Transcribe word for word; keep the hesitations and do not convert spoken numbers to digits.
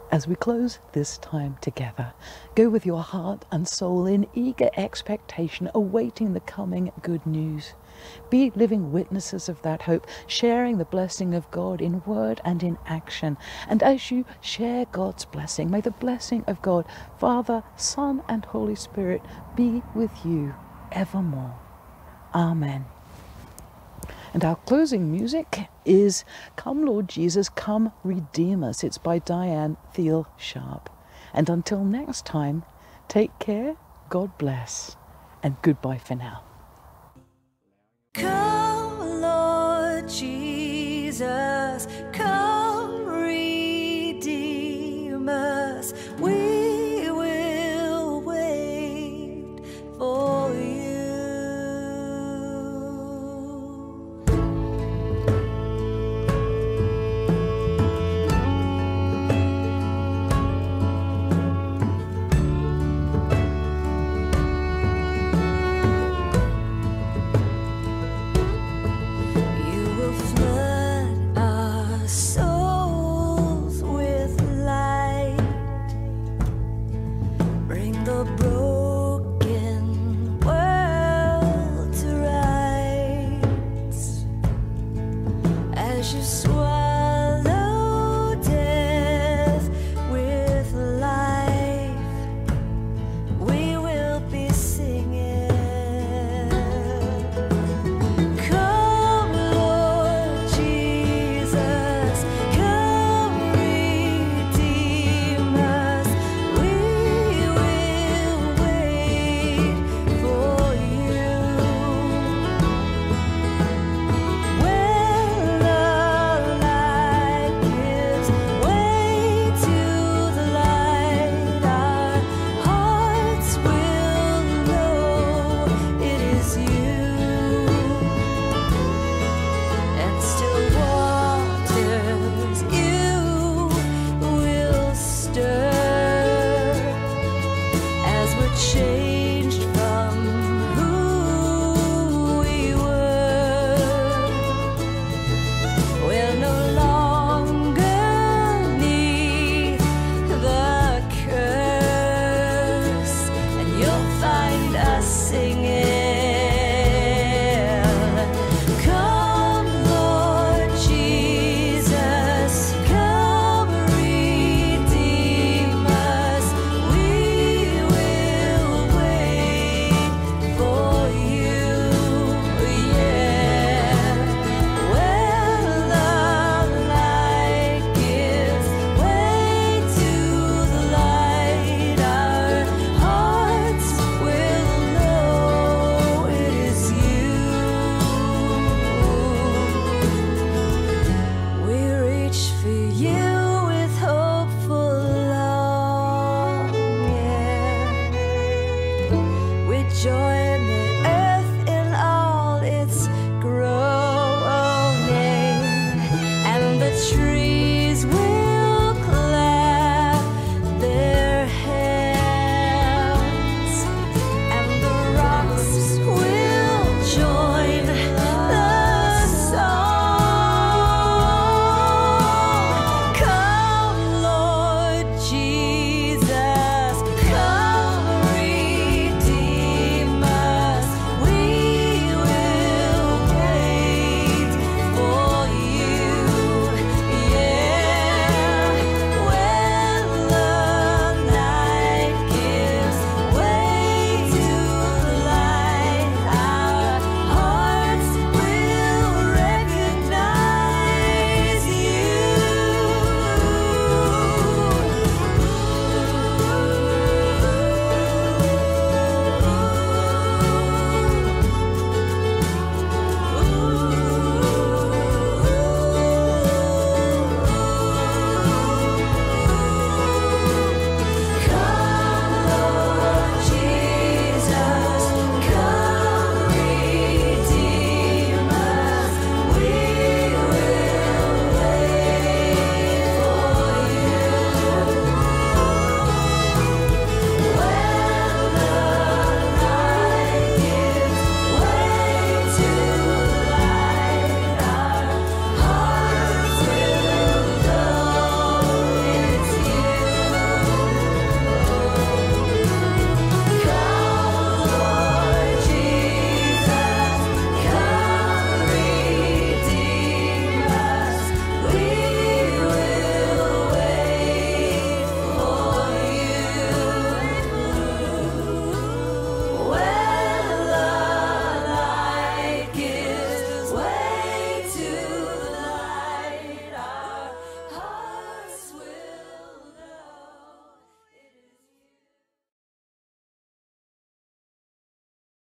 As we close this time together, go with your heart and soul in eager expectation, awaiting the coming good news. Be living witnesses of that hope, sharing the blessing of God in word and in action. And as you share God's blessing, may the blessing of God, Father, Son, and Holy Spirit be with you evermore. Amen. And our closing music is Come Lord Jesus, Come Redeem Us. It's by Diane Thiel Sharp. And until next time, take care, God bless, and goodbye for now. Come Lord Jesus, come redeem us. We will wait for you. Tree